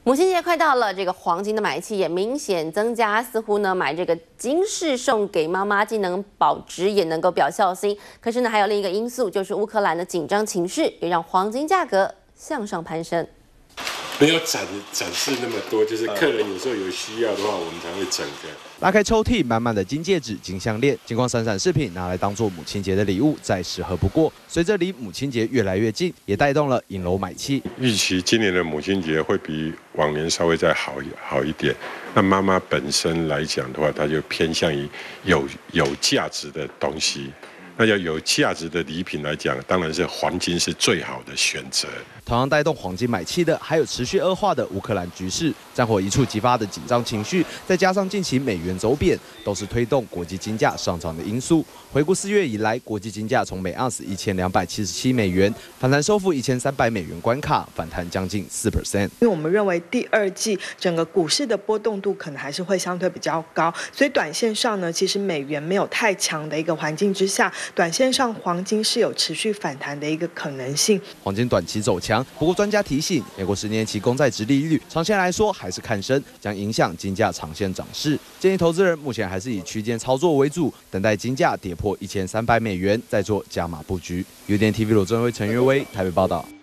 母亲节快到了，这个黄金的买气也明显增加，似乎呢买这个金饰送给妈妈，既能保值也能够表孝心。可是呢，还有另一个因素，就是乌克兰的紧张情势，也让黄金价格向上攀升。 没有展示那么多，就是客人有时候有需要的话，我们才会整个拉开抽屉，满满的金戒指、金项链，金光闪闪饰品拿来当做母亲节的礼物，再适合不过。随着离母亲节越来越近，也带动了银楼买气。 预期今年的母亲节会比往年稍微再好一点。那妈妈本身来讲的话，她就偏向于有价值的东西。 那要有价值的礼品来讲，当然是黄金是最好的选择。 同样带动黄金买气的，还有持续恶化的乌克兰局势，战火一触即发的紧张情绪，再加上近期美元走贬，都是推动国际金价上涨的因素。回顾4月以来，国际金价从每盎司1277美元反弹收复1300美元关卡，反弹将近4%。 因为我们认为第二季整个股市的波动度可能还是会相对比较高，所以短线上呢，其实美元没有太强的一个环境之下。 短线上，黄金是有持续反弹的一个可能性。 黄金短期走强，不过专家提醒，美国10年期公债殖利率长线来说还是看升，将影响金价长线涨势。建议投资人目前还是以区间操作为主，等待金价跌破1300美元再做加码布局。UDN TV 罗振辉、陈岳威台北报道。